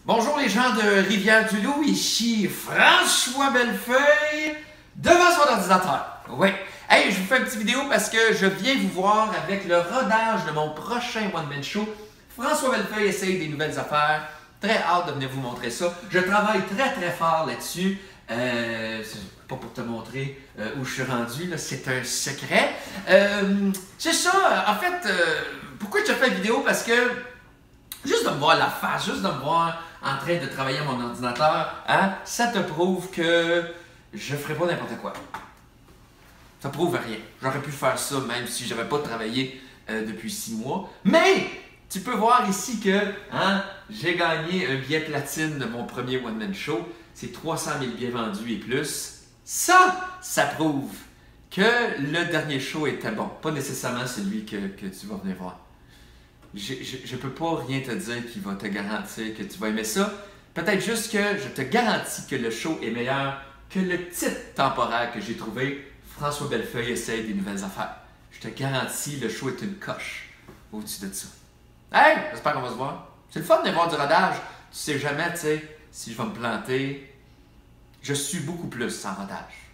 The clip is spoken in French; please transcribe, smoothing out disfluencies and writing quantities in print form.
Bonjour les gens de Rivière-du-Loup, ici François Bellefeuille devant son ordinateur. Oui. Hey, je vous fais une petite vidéo parce que je viens vous voir avec le rodage de mon prochain one-man show. François Bellefeuille essaye des nouvelles affaires. Très hâte de venir vous montrer ça. Je travaille très fort là-dessus. Pas pour te montrer où je suis rendu, c'est un secret. C'est ça, en fait, pourquoi je fais la vidéo? Parce que juste de me voir la face, juste de me voir en train de travailler à mon ordinateur, hein, ça te prouve que je ferai pas n'importe quoi. Ça prouve rien. J'aurais pu faire ça même si j'avais pas travaillé depuis 6 mois. Mais tu peux voir ici que hein, j'ai gagné un billet platine de mon premier one-man show. C'est 300 000 billets vendus et plus. Ça prouve que le dernier show était bon. Pas nécessairement celui que tu vas venir voir. Je peux pas rien te dire qui va te garantir que tu vas aimer ça. Peut-être juste que je te garantis que le show est meilleur que le titre temporaire que j'ai trouvé. François Bellefeuille essaye des nouvelles affaires. Je te garantis, le show est une coche au-dessus de ça. Hey, j'espère qu'on va se voir. C'est le fun de voir du rodage. Tu sais jamais, tu sais, si je vais me planter. Je suis beaucoup plus sans rodage.